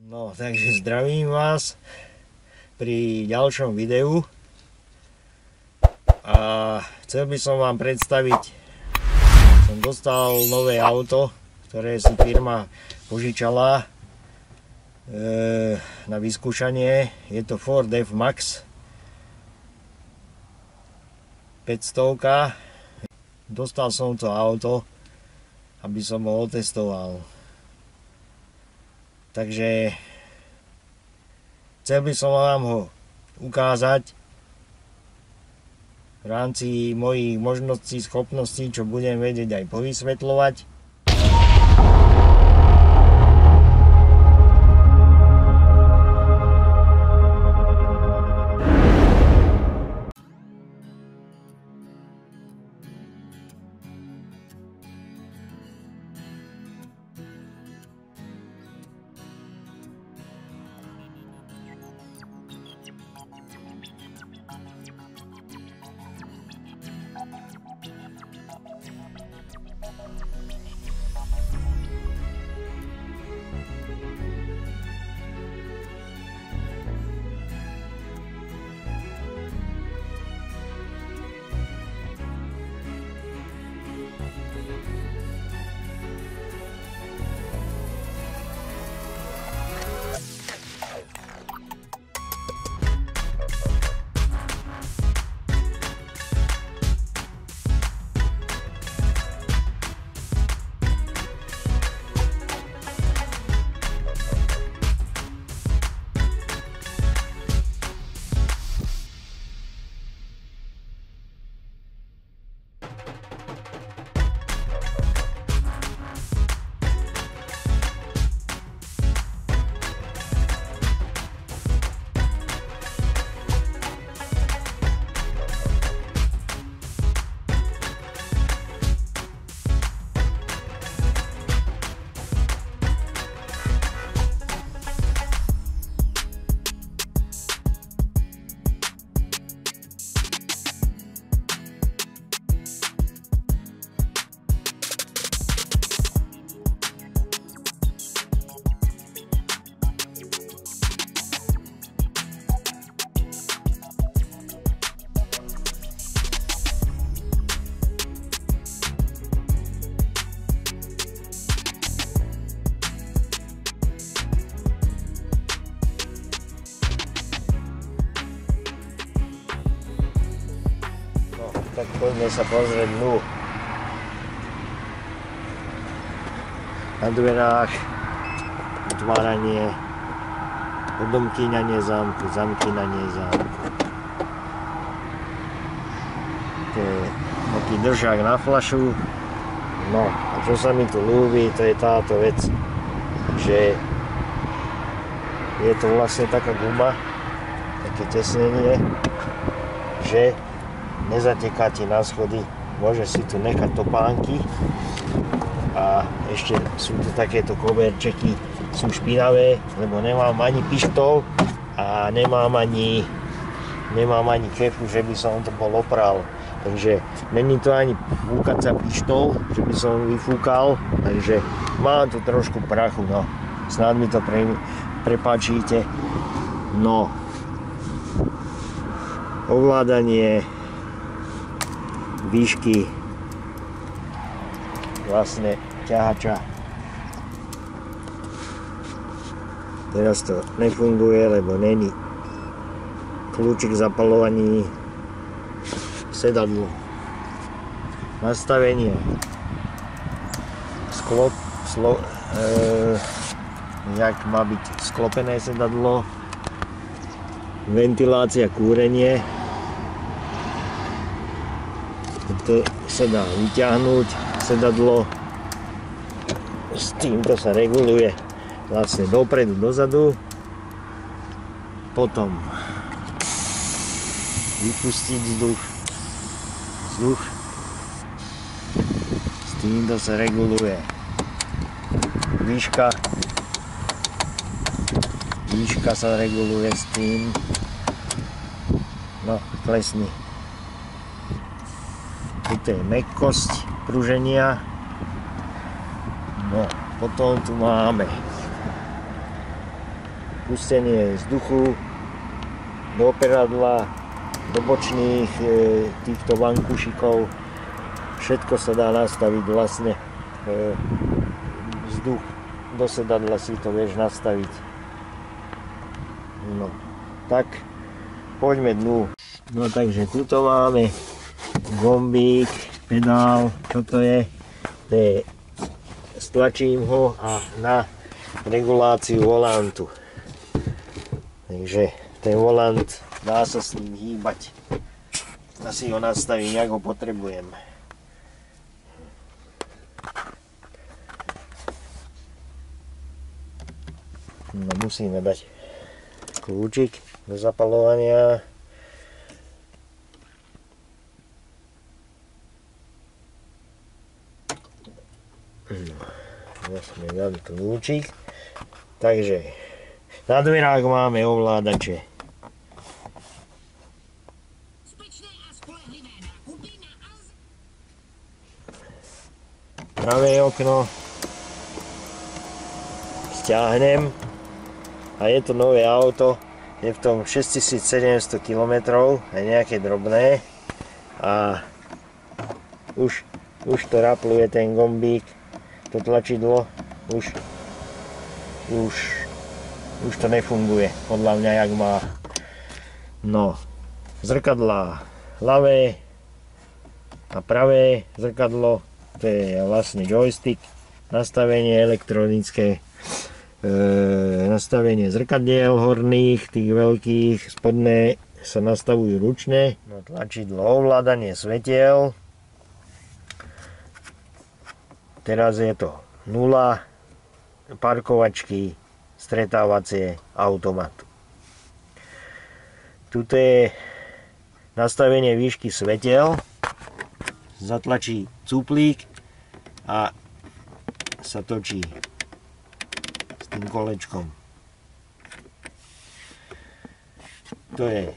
No, takže zdravím vás pri ďalšom videu a chcel by som vám predstaviť, som dostal nové auto, ktoré si firma požičala na vyskúšanie. Je to Ford F-Max 500. Dostal som to auto, aby som ho otestoval. Takže chcel by som vám ho ukázať v rámci mojich možností, schopností, čo budem vedieť aj povysvetľovať. Tak poďme sa pozrieť dnu. Na dverách otváranie, odomkýňanie zámku, zamkýňanie zámku. To je taký držák na fľašu. No a čo sa mi tu ľúbi, to je táto vec, že je to vlastne taká guma, také tesnenie, že nezateká ti na schody, môže si tu nechať topánky a ešte sú tu takéto koberčeky, sú špinavé, lebo nemám ani pištol a nemám ani kefu, že by som to bol opral. Takže není to ani fúkacia pištol, že by som vyfúkal, takže mám tu trošku prachu, no. Snad mi to prepáčite. No. Ovládanie výšky vlastne ťahača. Teraz to nefunguje, lebo není kľúčik k zapalovaní sedadlo. Nastavenie jak má byť sklopené sedadlo, ventilácia, kúrenie. To sa dá vyťahnuť sedadlo, s týmto sa reguluje vlastne dopredu, dozadu, potom vypustiť vzduch, s týmto sa reguluje výška sa reguluje s tým, no klesni. Tuto je mäkkosť pruženia. No, potom tu máme pustenie vzduchu do operadla, do bočných týchto vankušikov. Všetko sa dá nastaviť vlastne. Vzduch do sedadla si to vieš nastaviť. No, tak poďme dnu. No takže tuto máme gombík, pedál, čo to je? Stlačím ho a na reguláciu volantu. Takže ten volant dá sa s ním hýbať. Asi ho nastavím, jak ho potrebujem. No, musíme dať kľúčik do zapaľovania. No, sme dali kľúčik. Takže na dverách máme ovládače. Pravé okno stiahnem a je to nové auto, je v tom 6700 km, aj nejaké drobné a už to rapluje ten gombík, to tlačidlo, už to nefunguje podľa mňa jak má. No, zrkadlá ľavé a pravé zrkadlo, to je vlastne joystick, nastavenie elektronické, nastavenie zrkadiel horných, tých veľkých, spodné sa nastavujú ručne. No, tlačidlo, ovládanie svetiel, teraz je to 0, parkovačky, stretávacie, automat. Tuto je nastavenie výšky svetiel, zatlačí cuplík a sa točí s tým kolečkom. To je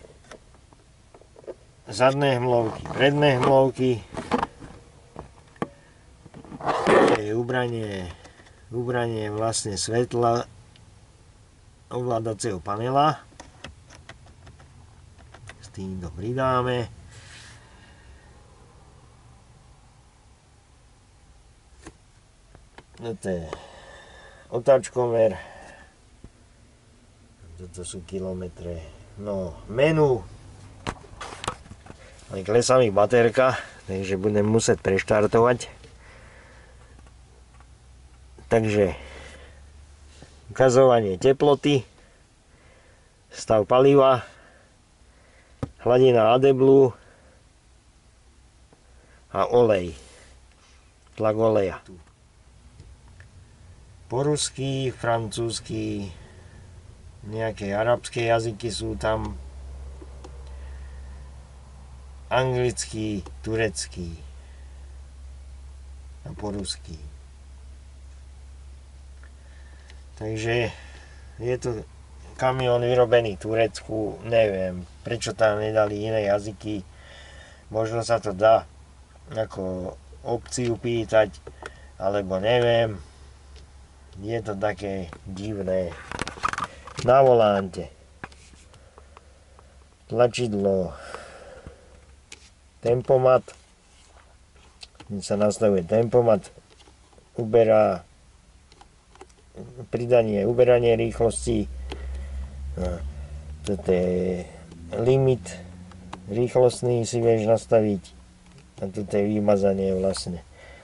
zadné hmlovky, predné hmlovky, to je ubranie vlastne svetla ovládacieho panela. S tým to pridáme. Toto je otáčkomer. Toto sú kilometre. No, menu. Ale klesá mi baterka, takže budem musieť preštartovať. Takže ukazovanie teploty, stav paliva, hladina AdBlue a olej, tlak oleja. Po rusky, francúzsky, nejaké arabské jazyky sú tam, anglický, turecký a po rusky. Takže je to kamión vyrobený v Turecku, neviem, prečo tam nedali iné jazyky, možno sa to dá ako opciu pýtať, alebo neviem, je to také divné. Na volante tlačidlo, tempomat, sa nastavuje tempomat, uberanie rýchlosti, toto je limit rýchlostný, si vieš nastaviť a toto je vymazanie vlastne.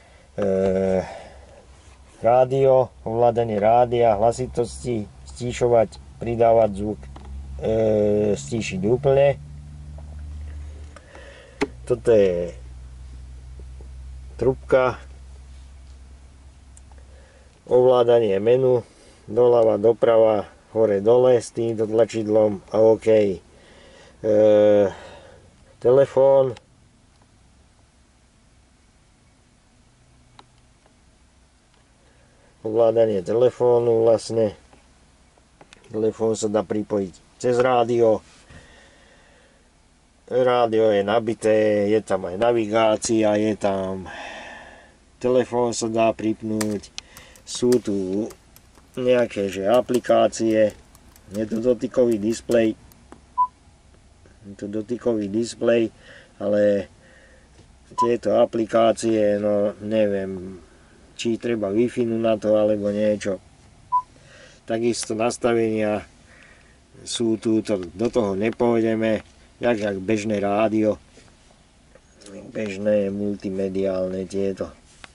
Rádio, ovládanie rádia, hlasitosti, stíšovať, pridávať zvuk, stíšiť úplne. Toto je trubka, ovládanie menu, doľava, doprava, hore, dole s týmto tlačidlom a OK. Telefón, ovládanie telefónu vlastne. Telefón sa dá pripojiť cez rádio. Rádio je nabité, je tam aj navigácia, je tam. Telefón sa dá pripnúť. Sú tu nejaké aplikácie, Je to dotykový displej. Je to dotykový displej, ale tieto aplikácie, no neviem, či treba Wi-Fi na to, alebo niečo. Takisto nastavenia sú tu, do toho nepôjdeme, jak bežné rádio, bežné multimediálne tieto.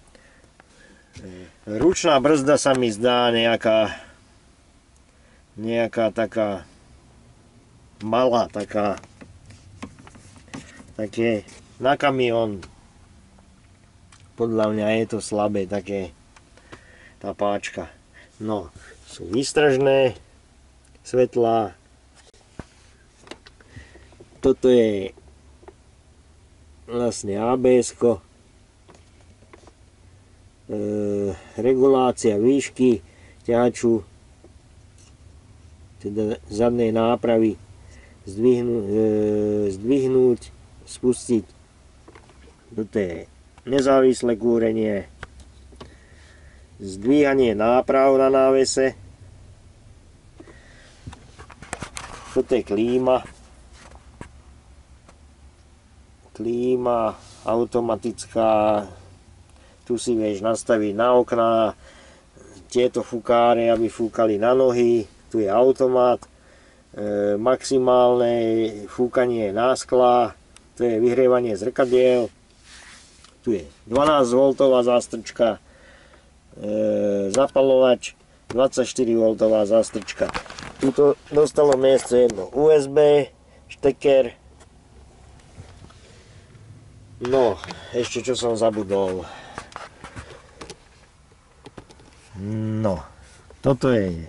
Ručná brzda sa mi zdá nejaká taká malá, také na kamión. Podľa mňa je to slabé, také tá páčka. No, sú výstražné svetlá. Toto je vlastne ABS-ko. Regulácia výšky ťahaču, teda zadnej nápravy, zdvihnúť, spustiť. Toto je nezávislé kúrenie, zdvíhanie náprav na návese. Toto je klíma automatická. Tu si vieš nastaviť na okná tieto fukáre, aby fúkali na nohy. Tu je automat, maximálne fúkanie na sklá, to je vyhrievanie zrkadiel. Tu je 12 V zástrčka, zapalovač, 24 V zástrčka. Tuto dostalo miesto jedno USB, šteker. No, ešte čo som zabudol. No, toto je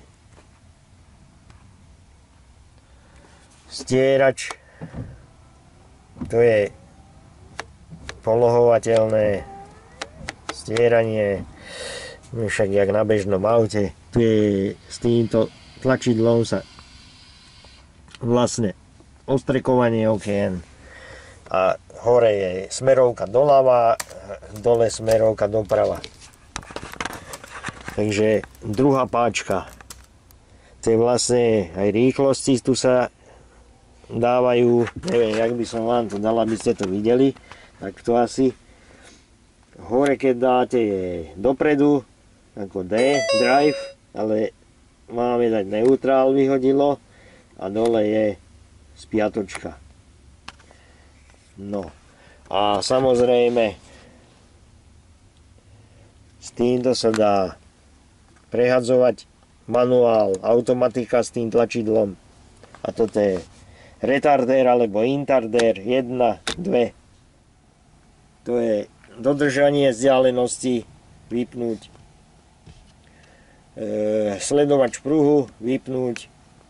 stierač, to je polohovateľné stieranie, však jak na bežnom aute. Tu je s týmto tlačidlom sa vlastne ostrekovanie okien a hore je smerovka doľava, dole smerovka doprava. Takže druhá páčka, to je vlastne aj rýchlosti, tu sa dávajú, neviem, jak by som vám to dal, aby ste to videli, tak to asi hore keď dáte je dopredu, ako D, drive, ale máme dať neutrál, vyhodilo, a dole je spiatočka. No a samozrejme s týmto sa dá prehadzovať manuál, automatika s tým tlačidlom. A toto je retardér alebo intardér 1, 2. To je dodržanie vzdialenosti, vypnúť. Sledovač pruhu, vypnúť.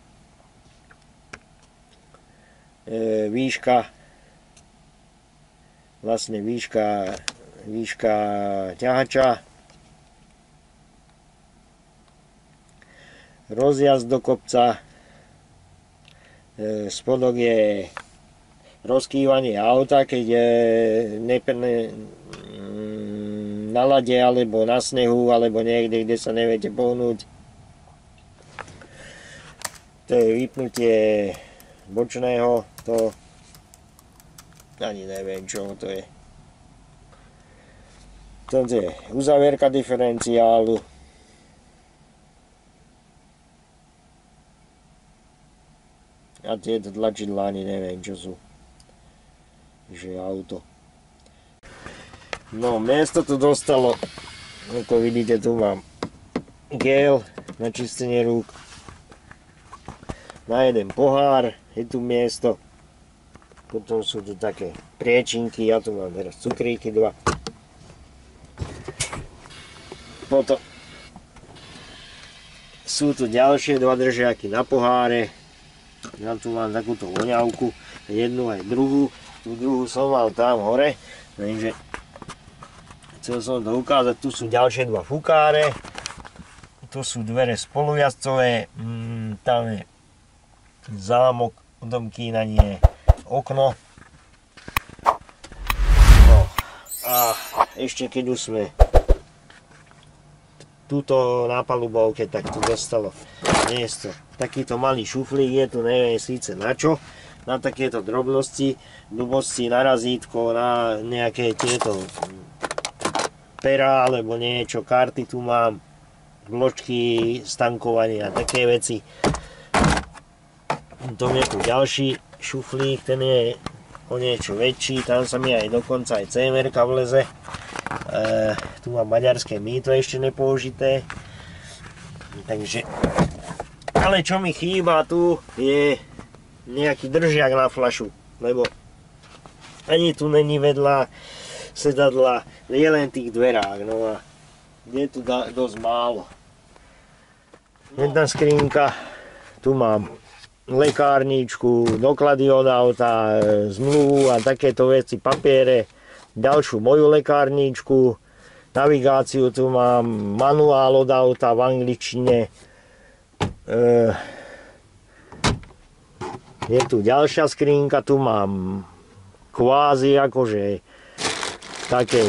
Výška, vlastne výška ťahača. Rozjazd do kopca, spodok je rozkývanie auta, keď je na lade alebo na snehu alebo niekde, kde sa neviete pohnúť. To je vypnutie bočného, to ani neviem čo to je. Toto je uzavierka diferenciálu. A tieto tlačidlá ani neviem čo sú. Že auto. No, miesto tu dostalo, ako vidíte, tu mám gel na čistenie rúk. Na jeden pohár je tu miesto. Potom sú tu také priečinky, ja tu mám teraz cukríky 2. Potom sú tu ďalšie 2 držiaky na poháre. Ja tu mám takúto voňavku, jednu aj druhú. Tú druhú som mal tam hore, takže chcel som to ukázať. Tu sú ďalšie 2 fukáre. Tu sú dvere spolujazdcové, tam je zámok, odomkýnanie, okno. No a ešte keď už sme túto na palubovke, tak tu dostalo miesto. Takýto malý šuflík je tu, neviem síce na čo, na takéto drobnosti, blbosti, na razítko, na nejaké tieto pera alebo niečo, karty tu mám, vložky, stankovanie a také veci. Potom je tu ďalší šuflík, ten je o niečo väčší, tam sa mi aj dokonca aj CMR-ka vleze. Tu mám maďarské mýto ešte nepoužité. Takže, ale čo mi chýba tu je nejaký držiak na fľašu, lebo ani tu není vedľa sedadla, je len tých dverách, no a je tu dosť málo. Jedna skrinka, tu mám lekárničku, doklady od auta, zmluvu a takéto veci, papiere, ďalšiu moju lekárničku, navigáciu tu mám, manuál od auta v angličtine, je tu ďalšia skrinka, tu mám kvázi akože také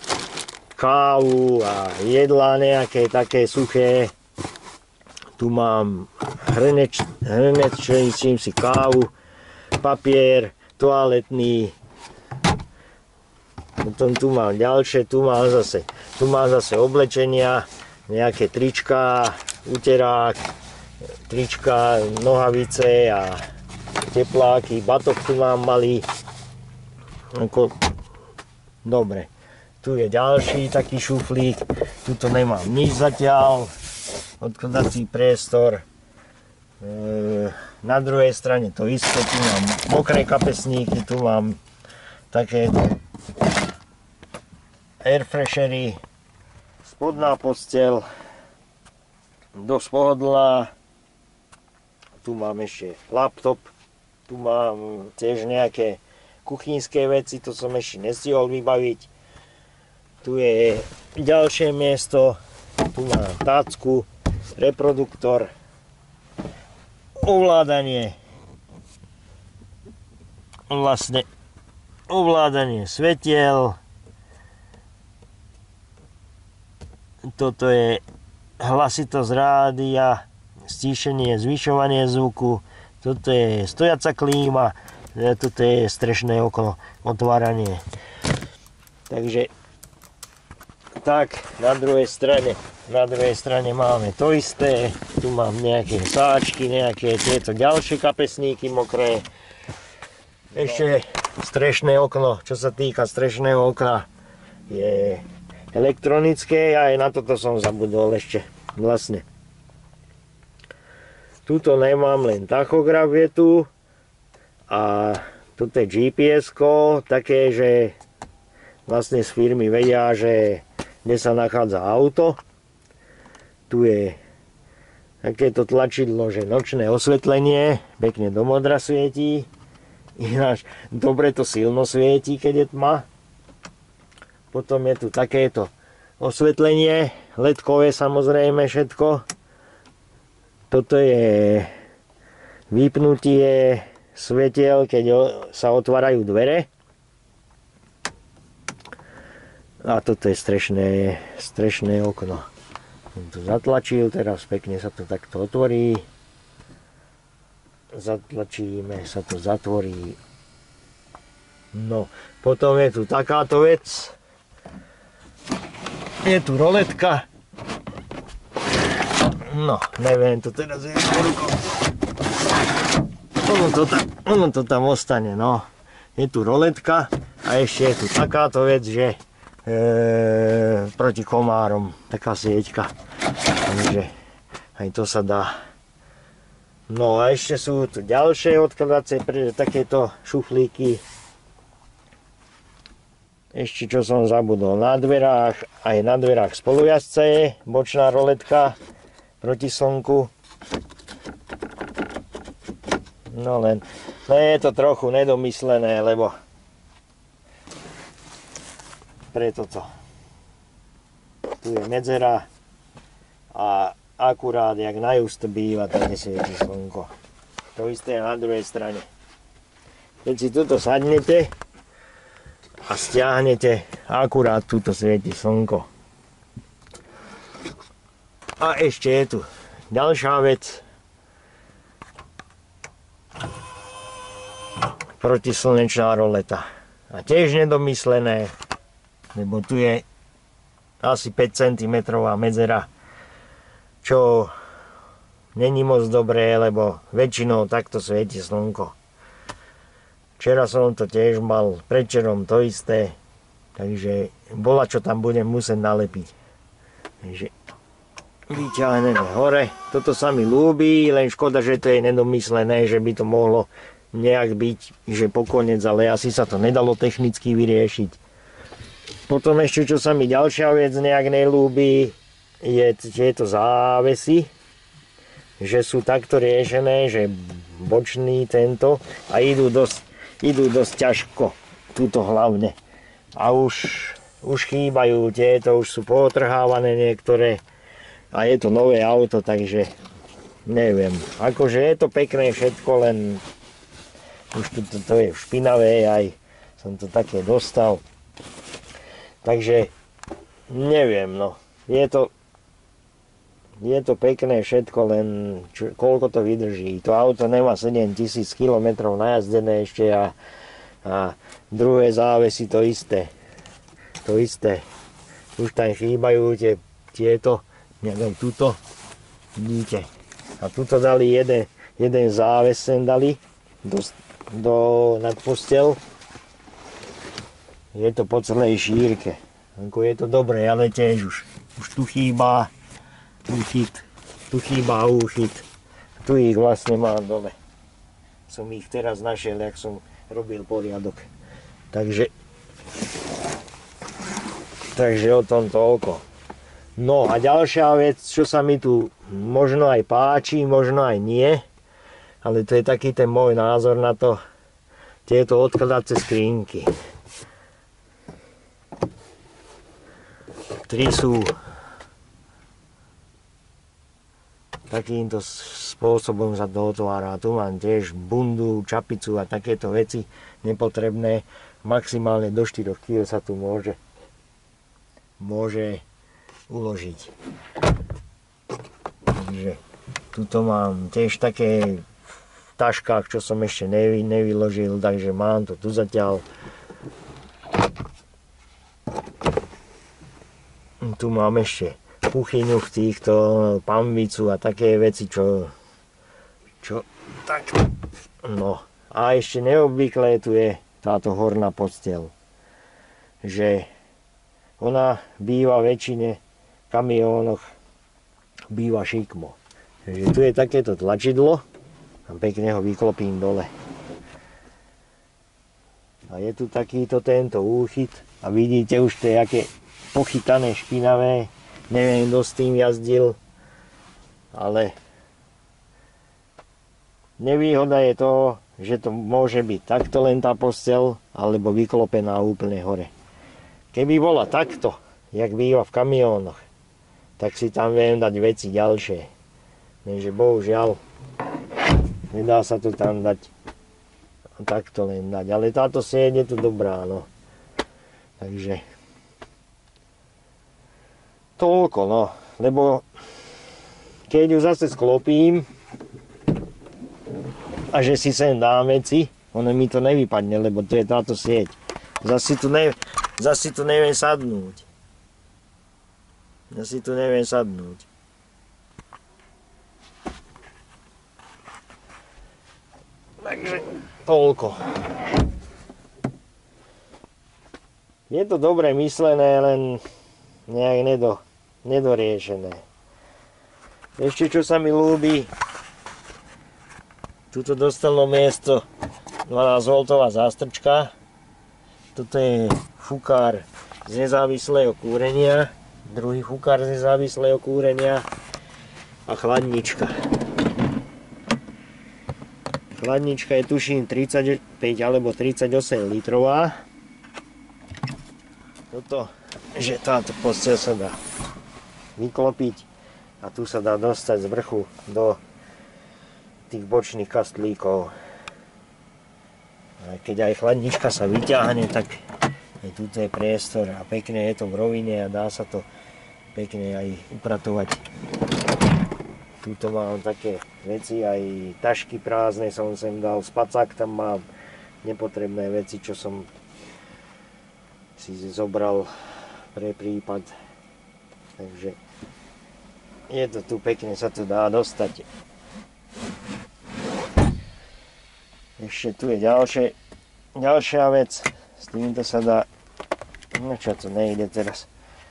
kávu a jedlá nejaké také suché. Tu mám hrnec, čím si kávu, papier, toaletný. Potom tu mám ďalšie, tu mám zase oblečenia, nejaké trička, uterák, trička, nohavice a tepláky, batok tu mám malý. Dobre, tu je ďalší taký šuflík, tuto nemám nič zatiaľ. Odkladací priestor. Na druhej strane to isté, tu mám mokré kapesníky, tu mám takéto airfreshery, spodná posteľ, dosť pohodlná. Tu mám ešte laptop, tu mám tiež nejaké kuchynské veci, to som ešte nestihol vybaviť. Tu je ďalšie miesto, tu mám tácku, reproduktor, ovládanie svetiel, toto je hlasitosť rádia, stíšenie, zvyšovanie zvuku, toto je stojaca klíma, toto je strešné okno, otváranie. Takže tak, na druhej strane máme to isté, tu mám nejaké sáčky, nejaké tieto ďalšie kapesníky mokré. Ešte strešné okno, čo sa týka strešného okna, je elektronické a aj na toto som zabudol ešte vlastne. Tuto nemám len tachograf je tu a tuto je GPS-ko, také, že vlastne z firmy vedia, že kde sa nachádza auto. Tu je takéto tlačidlo, že nočné osvetlenie, pekne do modra svietí. Ináč dobre to silno svietí, keď je tma. Potom je tu takéto osvetlenie, ledkové samozrejme všetko. Toto je vypnutie svetiel, keď sa otvárajú dvere. A toto je strešné okno. Som to zatlačil, teraz pekne sa to takto otvorí. Zatlačíme, sa to zatvorí. No, potom je tu takáto vec. Je tu roletka. No, neviem, to teraz je rukou. Ono to tam ostane, no. Je tu roletka a ešte je tu takáto vec, že proti komárom, taká sieťka, takže aj to sa dá. No a ešte sú tu ďalšie odkladacie takéto šuflíky. Ešte čo som zabudol, na dverách, aj na dverách spolujazca je bočná roletka proti slnku. No len je to trochu nedomyslené, lebo preto to. Tu je medzera a akurát, jak najúst býva, tak nesvieti slnko. To isté je na druhej strane. Keď si tuto sadnete a stiahnete, akurát tuto svieti slnko. A ešte je tu ďalšia vec. Protislnečná roleta. A tiež nedomyslené, lebo tu je asi 5 cm medzera, čo není moc dobré, lebo väčšinou takto svieti slnko. Včera som to tiež mal, predčerom to isté, takže bola čo tam budem musieť nalepiť. Takže vyťahneme hore. Toto sa mi ľúbi, len škoda, že to je nedomyslené, že by to mohlo nejak byť, že pokoniec, ale asi sa to nedalo technicky vyriešiť. Potom ešte, čo sa mi ďalšia vec nejak nelúbi, je tieto závesy, že sú takto riešené, že bočný tento a idú dosť ťažko, túto hlavne. A už chýbajú tieto, už sú potrhávané niektoré a je to nové auto, takže neviem. Akože je to pekné všetko, len už to je špinavé, aj som to také dostal. Takže neviem, no. Je to pekné všetko, len koľko to vydrží. To auto nemá 7000 km najazdené ešte a druhé závesy to isté. To isté. Už tam chýbajú tieto, neviem, tuto, vidíte. A tuto dali jeden záves sem dali nad postel. Je to po celej šírke. Ako je to dobré, ale tiež už tu chýba úchyt. Tu chýba úchyt. Tu ich vlastne mám dole. Som ich teraz našiel, jak som robil poriadok. Takže o tom toľko. No a ďalšia vec, čo sa mi tu možno aj páči, možno aj nie, ale to je taký ten môj názor na to, tieto odkladacie skrinky. 3 sú takýmto spôsobom sa to otvára. Tu mám tiež bundu, čapicu a takéto veci nepotrebné. Maximálne do 4 kg sa tu môže uložiť. Takže tuto mám tiež také v taškách, čo som ešte nevyložil, takže mám to tu zatiaľ. Tu mám ešte kuchyňu v týchto, pamvicu a také veci, čo tak. No a ešte neobvyklé tu je táto horná posteľ, že ona býva väčšine v kamiónoch, býva šikmo. Takže tu je takéto tlačidlo a pekne ho vyklopím dole. A je tu takýto tento úchyt a vidíte už to je aké pochytané, špinavé. Neviem, kto s tým jazdil, ale nevýhoda je to, že to môže byť takto len tá posteľ, alebo vyklopená úplne hore. Keby bola takto, jak býva v kamiónoch, tak si tam viem dať veci ďalšie. Takže bohužiaľ, nedá sa to tam dať takto len dať. Ale táto sieť je tu dobrá, no. Takže toľko, no. Lebo keď ju zase sklopím a že si sem dám veci, ono mi to nevypadne, lebo to je táto sieť. Zase tu neviem sadnúť. Takže toľko. Je to dobre myslené, len nejak nedoriešené. Ešte čo sa mi ľúbi, tuto dostalo miesto 12V zástrčka. Toto je fúkár z nezávislého kúrenia, druhý fúkár z nezávislého kúrenia a chladnička. Chladnička je tuším 35 alebo 38 litrová. Toto, že táto posteľ sa dá vyklopiť a tu sa dá dostať z vrchu do tých bočných kastlíkov. A keď aj chladnička sa vyťahne, tak tuto je priestor a pekne je to v rovine a dá sa to pekne aj upratovať. Tuto mám také veci, aj tašky prázdne som sem dal, spacák tam mám, nepotrebné veci, čo som si zobral pre prípad. Takže je to tu pekne, sa to dá dostať. Ešte tu je ďalšia vec, s týmto sa dá, no čo to nejde teraz,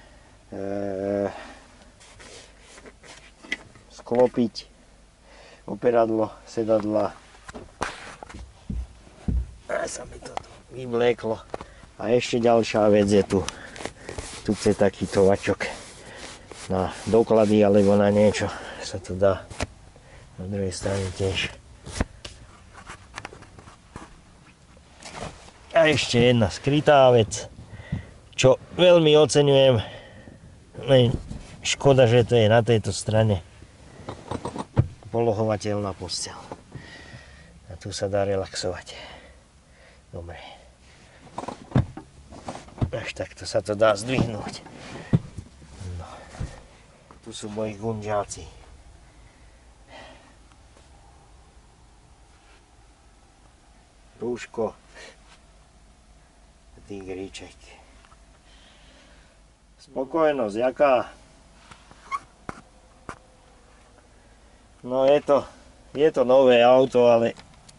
sklopiť operadlo sedadla. A sa mi to tu vyvlieklo. A ešte ďalšia vec je tu. Tu je takýto vačok na doklady alebo na niečo sa to dá. Na druhej strane tiež. A ešte jedna skrytá vec, čo veľmi oceňujem. Len škoda, že to je na tejto strane. Polohovateľná posteľ. A tu sa dá relaxovať. Dobre. Až takto sa to dá zdvihnúť. No. Tu sú moji gunžáci. Rúško. Tigríček. Spokojnosť, jaká? No je to nové auto, ale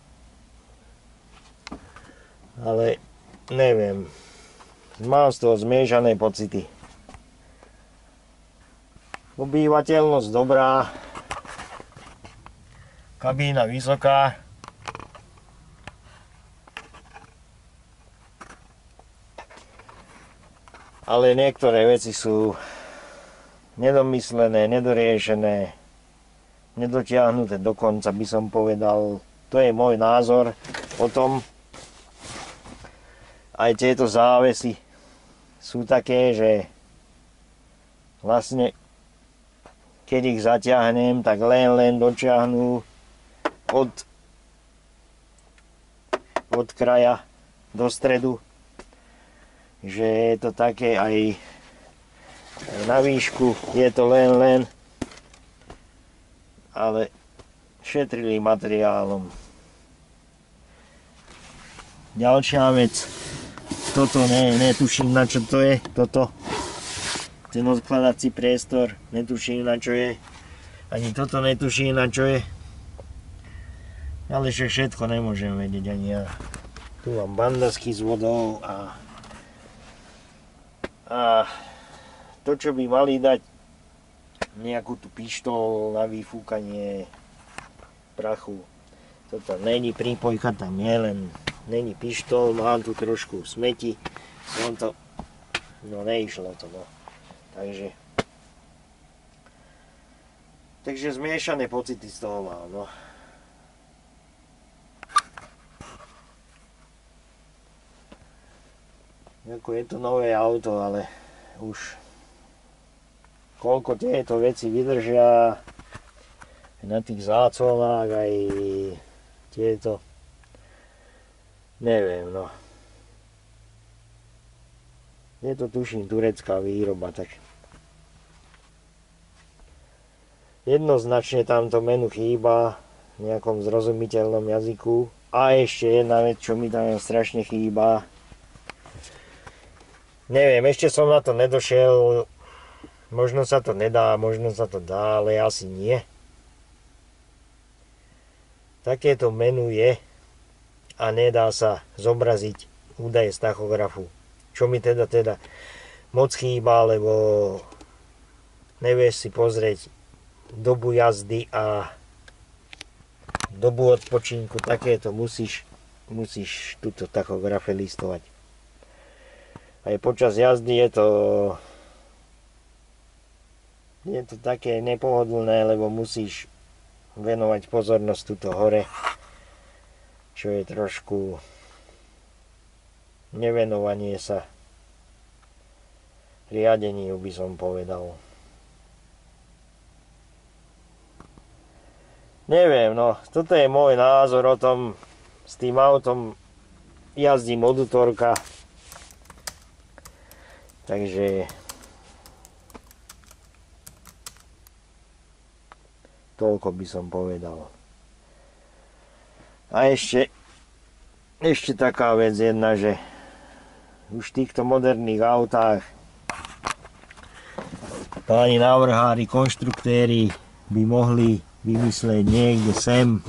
neviem. Mám z toho zmiešané pocity. Obývateľnosť dobrá. Kabína vysoká. Ale niektoré veci sú nedomyslené, nedoriešené, nedotiahnuté do konca, by som povedal. To je môj názor o tom. Aj tieto závesy sú také, že vlastne keď ich zaťahnem, tak len dotiahnu od kraja do stredu. Že je to také aj na výšku, je to len, ale šetrili materiálom. Ďalšia vec, toto netuším na čo to je, ten odkladací priestor, netuším na čo je, ani toto netuším na čo je, ale všetko nemôžem vedieť ani ja. Tu mám bandasky s vodou a to, čo by mali dať, nejakú tú pištol na vyfúkanie prachu. Toto není prípojka, tam je len, není pištol, mám tu trošku smeti, neišlo to, no. Takže zmiešané pocity z toho mám, no. Ako je to nové auto, ale už koľko tieto veci vydržia na tých záclonách, aj tieto, neviem, no. Je to tuším turecká výroba, tak jednoznačne tamto menu chýba v nejakom zrozumiteľnom jazyku. A ešte jedna vec, čo mi tam strašne chýba. Neviem, ešte som na to nedošiel, možno sa to nedá, možno sa to dá, ale asi nie. Takéto menu je a nedá sa zobraziť údaje z tachografu. Čo mi teda moc chýba, lebo nevieš si pozrieť dobu jazdy a dobu odpočinku, takéto musíš túto tachografe listovať. Aj počas jazdy je to také nepohodlné, lebo musíš venovať pozornosť tuto hore, čo je trošku nevenovanie sa riadeniu, by som povedal. Neviem, no, toto je môj názor o tom, s tým autom jazdím od útorka. Takže Toľko by som povedal. A ešte taká vec jedna, že už v týchto moderných autách páni návrhári, konštruktéri by mohli vymyslieť niekde sem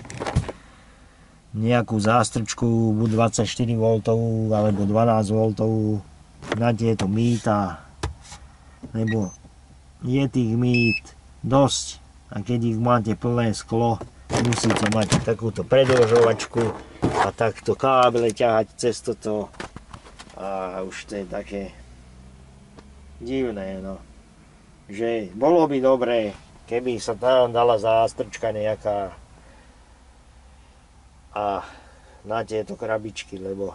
nejakú zástrčku buď 24V alebo 12V na tieto mýta, lebo je tých mýt dosť a keď ich máte plné sklo, musíte mať takúto predĺžovačku a takto káble ťahať cez toto a už to je také divné, no. Že bolo by dobré, keby sa tam dala zástrčka nejaká a na tieto krabičky, lebo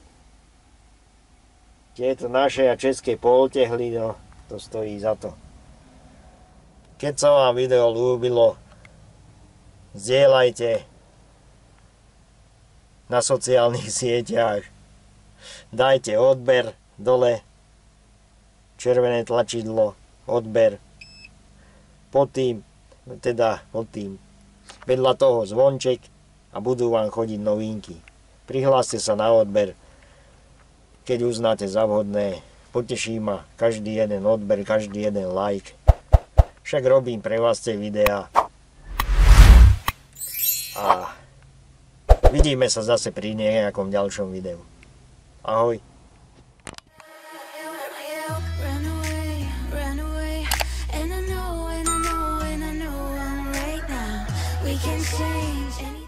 tieto naše a české poltehly, no, to stojí za to. Keď sa vám video ľúbilo, zdieľajte na sociálnych sieťach, dajte odber dole, červené tlačidlo, odber, pod tým, vedľa toho zvonček a budú vám chodiť novinky. Prihláste sa na odber, keď uznáte za vhodné. Poteší ma každý jeden odber, každý jeden like. Však robím pre vás tie videá. A vidíme sa zase pri nejakom ďalšom videu. Ahoj. We can change.